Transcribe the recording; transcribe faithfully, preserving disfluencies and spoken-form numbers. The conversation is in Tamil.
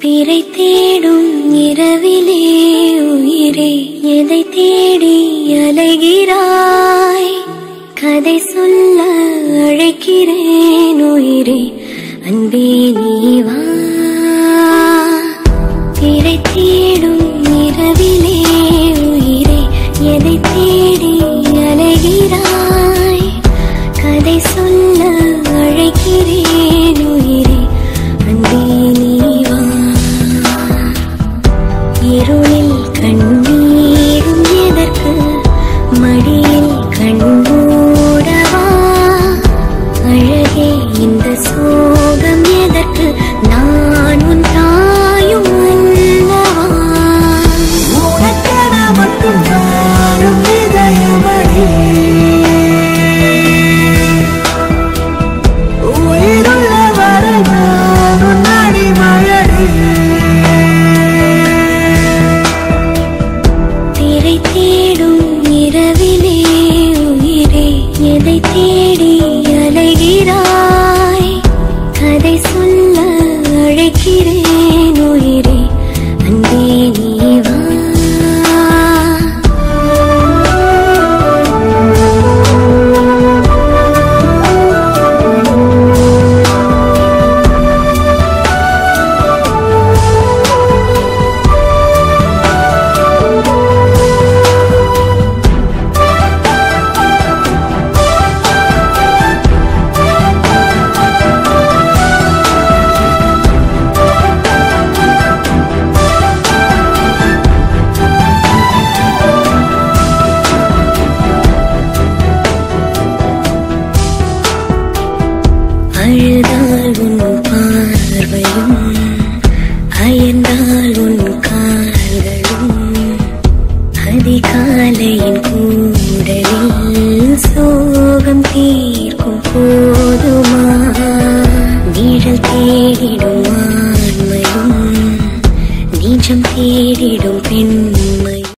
திரை தேடும் இரவிலே உயிரே எதை தேடி அலைகிறாய் கதை சொல்ல அழைக்கிறேன் உயிரே அன்பே நீ வா திரை தேடும் இரவிலே உயிரே எதை தேடி அலைகிறாய் கதை சொல்ல அழைக்கிறேன் உயிரே அன்பே நீ வா இருளில் கண்ணீரும் எதற்கு மடியில் கண்மூடவா அழகே இந்த சோகம் எதற்கு நான் உன் தாயும் அல்லவா உனக்கென மட்டும் வாழும் இதயமடி உயிருள்ள வரை நான் உன் அடிமையடி திரை தேடும் இரவிலே உயிரே எதை தேடி அலைகிறாய் கதை சொல்ல அழைக்கிறேன் உயிரே அன்பே நீ வா அழுதால் உன் பார்வையும் அயர்ந்தால் உன் கால்களும் அதிகாலையின் கூடலில் சோகம் தீர்க்கும் போதுமா நிழல் தேடிடும் ஆண்மையும் நிஜம் தேடிடும் பெண்மை